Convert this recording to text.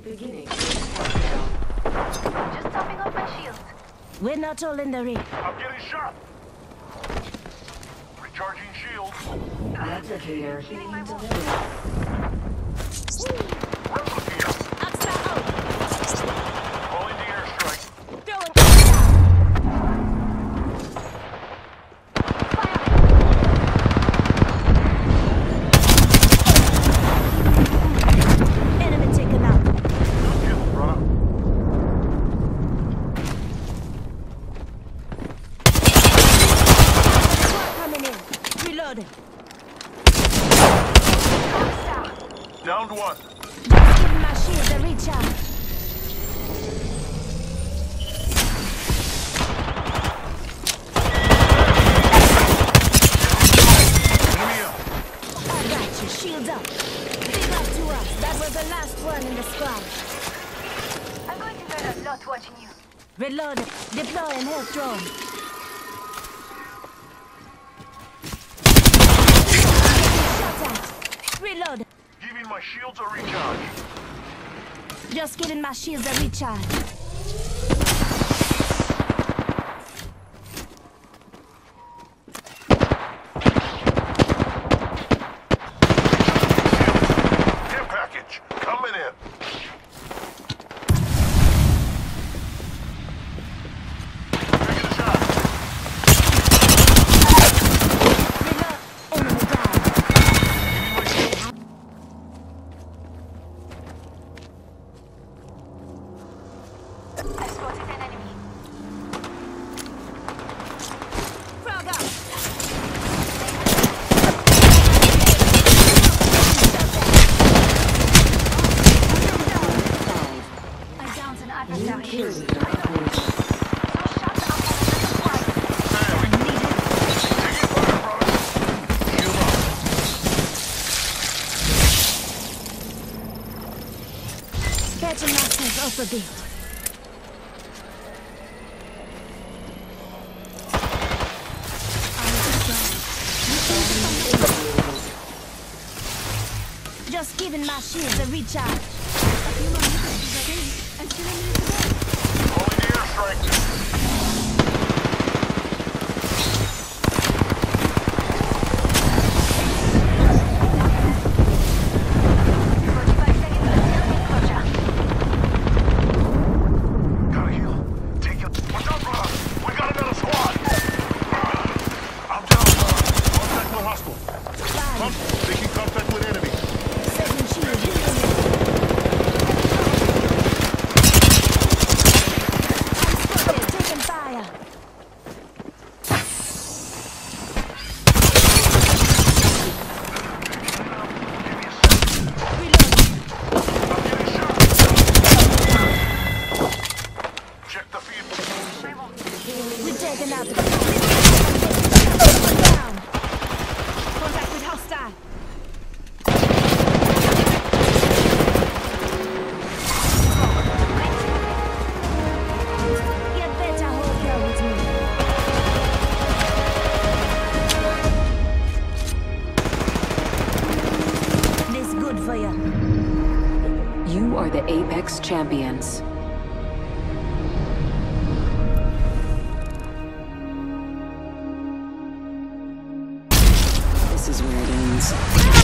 Beginning countdown. Just topping off my shield. We're not all in the ring. I'm getting shot. Recharging shield. Replicator Hitting being my wall. delivered. Replicator. Extra out. Calling the airstrike. Throwing enemy taken out. Good kill, brother. Squad coming in. Reloading. Downed one. Just giving my shield a recharge. Enemy up. I got you. Shield up. Big up to us. That was the last one in the squad. I'm going to learn a lot watching you. Reloading. Deploying health drone. Shot at. Reload. Giving my shields a recharge. Just giving my shields a recharge. Care package. Coming in. Taking a shot. Reload. Enemy down. Giving my shields. I spotted an enemy. Frog out. I downed an New adversary. kill leader approaching. So shut up on the squad. Taking fire, brother. Shield up. Catching myself off a bit. Just giving my shields a recharge. Calling the airstrike. Gotta heal. Take it. Watch out, brother. We got another squad. I'm down, brother. Contact with hostile. Making contact with enemy. Setting shield. I'm spotted. Taking fire. I'm getting shot. Check the feed. We're taking out the down. Contact with hostile. You better hold her with me. This good for you. You are the Apex Champions. This is where it ends.